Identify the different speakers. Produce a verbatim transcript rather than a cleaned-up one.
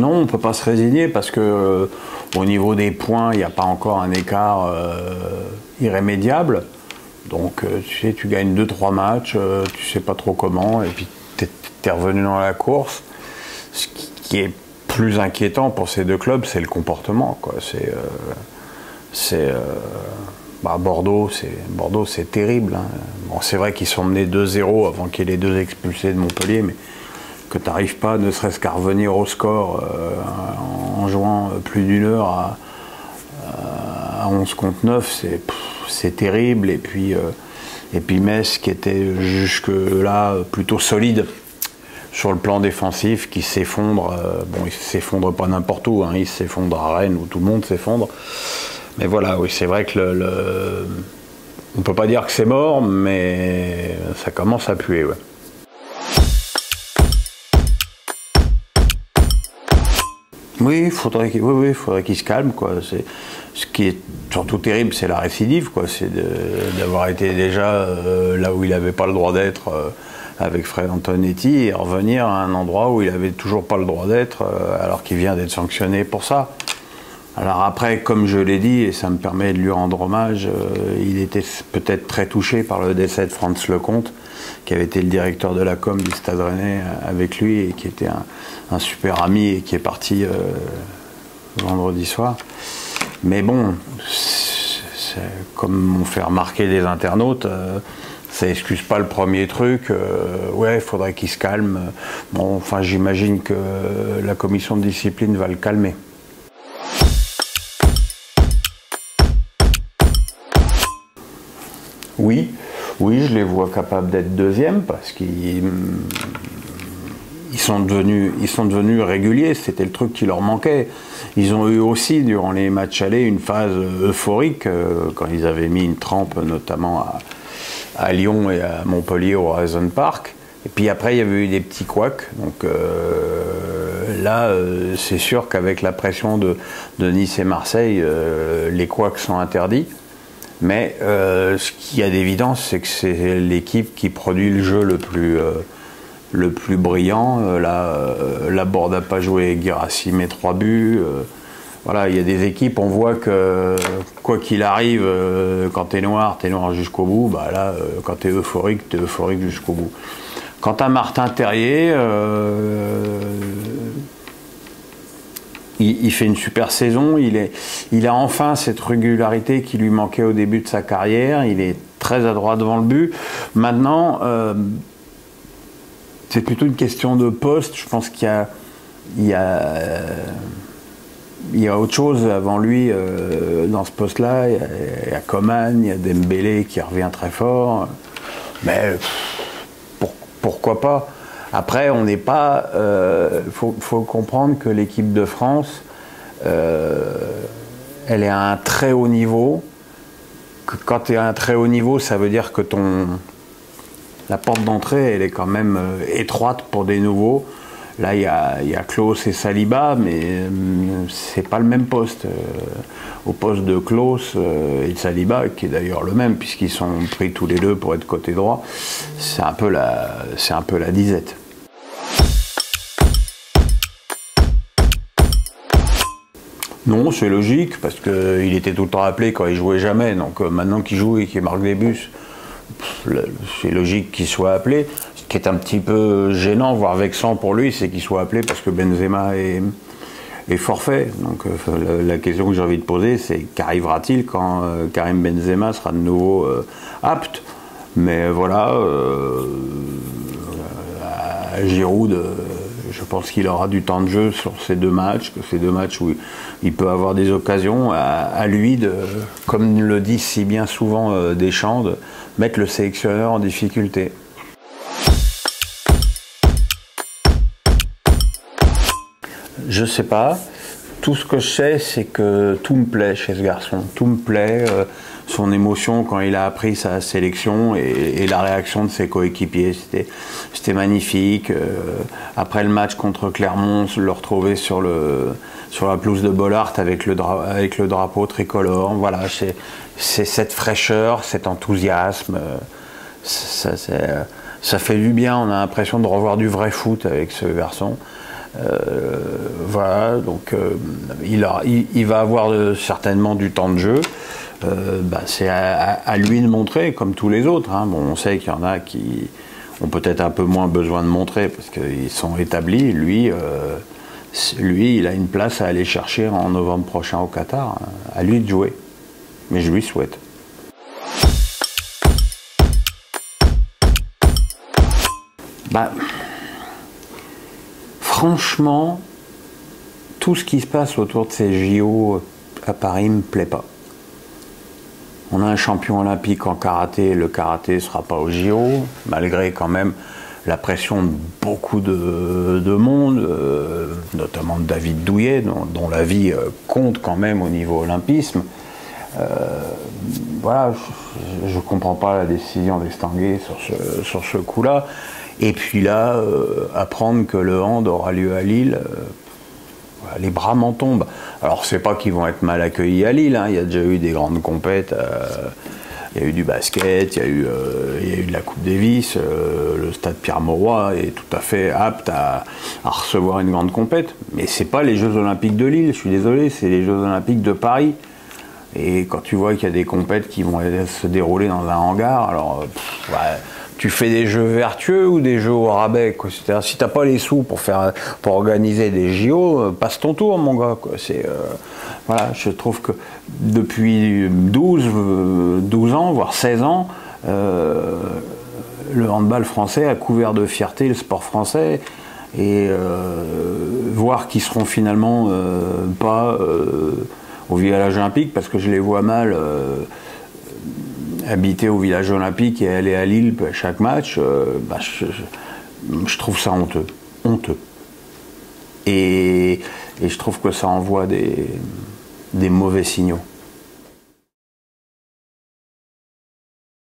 Speaker 1: non, on ne peut pas se résigner parce que euh, au niveau des points, il n'y a pas encore un écart euh, irrémédiable. Donc euh, tu sais, tu gagnes deux trois matchs, euh, tu sais pas trop comment, et puis tu es revenu dans la course. Ce qui, qui est plus inquiétant pour ces deux clubs, c'est le comportement, quoi. C'est euh, c'est euh, bah, Bordeaux, c'est Bordeaux, c'est terrible, hein. Bon, c'est vrai qu'ils sont menés deux zéro avant qu'il y ait les deux expulsés de Montpellier, mais que tu n'arrives pas, ne serait-ce qu'à revenir au score euh, en jouant plus d'une heure à, à onze contre neuf, c'est terrible. Et puis, euh, et puis Metz, qui était jusque-là plutôt solide sur le plan défensif, qui s'effondre. Euh, bon, il ne s'effondre pas n'importe où, hein, il s'effondre à Rennes où tout le monde s'effondre. Mais voilà, oui, c'est vrai que le, le... on ne peut pas dire que c'est mort, mais ça commence à puer. Ouais. Oui, faudrait qu'il, oui, oui, faudrait qu'il se calme, quoi. Ce qui est surtout terrible, c'est la récidive, quoi. C'est d'avoir été déjà euh, là où il n'avait pas le droit d'être euh, avec Fred Antonetti et revenir à un endroit où il n'avait toujours pas le droit d'être euh, alors qu'il vient d'être sanctionné pour ça. Alors après, comme je l'ai dit, et ça me permet de lui rendre hommage, euh, il était peut-être très touché par le décès de Franz Lecomte, qui avait été le directeur de la com du Stade Rennais avec lui et qui était un, un super ami et qui est parti euh, vendredi soir. Mais bon, comme m'ont fait remarquer des internautes, euh, ça excuse pas le premier truc. Euh, ouais, il faudrait qu'il se calme. Bon, enfin, j'imagine que la commission de discipline va le calmer. Oui, oui, je les vois capables d'être deuxième parce qu'ils ils sont devenus, ils sont devenus réguliers. C'était le truc qui leur manquait. Ils ont eu aussi, durant les matchs allés, une phase euphorique euh, quand ils avaient mis une trempe, notamment à, à Lyon et à Montpellier au Horizon Park. Et puis après, il y avait eu des petits couacs. Donc euh, là, euh, c'est sûr qu'avec la pression de, de Nice et Marseille, euh, les couacs sont interdits. Mais euh, ce qu'il y a d'évidence, c'est que c'est l'équipe qui produit le jeu le plus, euh, le plus brillant. Euh, là, euh, la Borde n'a pas joué, Guirassy met trois buts. Euh, voilà, il y a des équipes, on voit que quoi qu'il arrive, euh, quand t'es noir, t'es noir jusqu'au bout. Bah là, euh, quand t'es euphorique, t'es euphorique jusqu'au bout. Quant à Martin Terrier, euh, Il, il fait une super saison, il, est, il a enfin cette régularité qui lui manquait au début de sa carrière, il est très adroit devant le but. Maintenant, euh, c'est plutôt une question de poste, je pense qu'il y a, il y, a, euh, il y a autre chose avant lui euh, dans ce poste-là. Il y a, il y a Coman, il y a Dembélé qui revient très fort, mais pour, pourquoi pas? Après, on n'est pas. Il euh, faut, faut comprendre que l'équipe de France, euh, elle est à un très haut niveau. Que quand tu es à un très haut niveau, ça veut dire que ton, la porte d'entrée, elle est quand même euh, étroite pour des nouveaux. Là, il y a, y a Klose et Saliba, mais euh, c'est pas le même poste. Euh, au poste de Klose euh, et de Saliba, qui est d'ailleurs le même, puisqu'ils sont pris tous les deux pour être côté droit, c'est un peu la, c'est un peu la disette. Non, c'est logique, parce qu'il était tout le temps appelé quand il jouait jamais. Donc euh, maintenant qu'il joue et qu'il marque des buts, c'est logique qu'il soit appelé. Ce qui est un petit peu gênant, voire vexant pour lui, c'est qu'il soit appelé parce que Benzema est, est forfait. Donc euh, la, la question que j'ai envie de poser, c'est qu'arrivera-t-il quand euh, Karim Benzema sera de nouveau euh, apte? Mais voilà, euh, à Giroud, euh, je pense qu'il aura du temps de jeu sur ces deux matchs, que ces deux matchs où il peut avoir des occasions, à, à lui, de, comme le dit si bien souvent euh, Deschamps, de mettre le sélectionneur en difficulté. Je sais pas. Tout ce que je sais, c'est que tout me plaît chez ce garçon. Tout me plaît. Euh, son émotion quand il a appris sa sélection et, et la réaction de ses coéquipiers, c'était c'était magnifique. Euh, après le match contre Clermont, le retrouver sur le sur la pelouse de Bollaert avec le dra avec le drapeau tricolore. Voilà, c'est cette fraîcheur, cet enthousiasme. Euh, ça, ça fait du bien. On a l'impression de revoir du vrai foot avec ce garçon. Euh, voilà, donc euh, il, a, il, il va avoir euh, certainement du temps de jeu. Euh, bah, c'est à, à lui de montrer, comme tous les autres. Hein. Bon, on sait qu'il y en a qui ont peut-être un peu moins besoin de montrer parce qu'ils sont établis. Lui, euh, lui, il a une place à aller chercher en novembre prochain au Qatar. Hein. À lui de jouer. Mais je lui souhaite. Bah, franchement, tout ce qui se passe autour de ces J O à Paris me plaît pas. On a un champion olympique en karaté, le karaté ne sera pas aux J O, malgré quand même la pression de beaucoup de, de monde, euh, notamment de David Douillet, dont, dont la vie euh, compte quand même au niveau olympisme. Euh, voilà, je ne comprends pas la décision d'Estanguet sur ce, sur ce coup-là. Et puis là, euh, apprendre que le hand aura lieu à Lille, euh, voilà, les bras m'en tombent. Alors c'est pas qu'ils vont être mal accueillis à Lille, hein. Il y a déjà eu des grandes compètes, euh, il y a eu du basket, il y a eu, euh, il y a eu de la Coupe Davis, euh, le stade Pierre-Mauroy est tout à fait apte à, à recevoir une grande compète. Mais c'est pas les Jeux Olympiques de Lille, je suis désolé, c'est les Jeux Olympiques de Paris. Et quand tu vois qu'il y a des compètes qui vont se dérouler dans un hangar, alors pff, ouais, tu fais des jeux vertueux ou des jeux au rabais, quoi. C'est-à-dire, si t'as pas les sous pour faire, pour organiser des J O, passe ton tour, mon gars, quoi. C'est, euh, voilà, je trouve que depuis douze, douze ans, voire seize ans, euh, le handball français a couvert de fierté le sport français. Et euh, voir qu'ils seront finalement euh, pas euh, au village olympique, parce que je les vois mal euh, habiter au village olympique et aller à Lille à chaque match, euh, bah, je, je, je trouve ça honteux. Honteux. Et, et je trouve que ça envoie des, des mauvais signaux.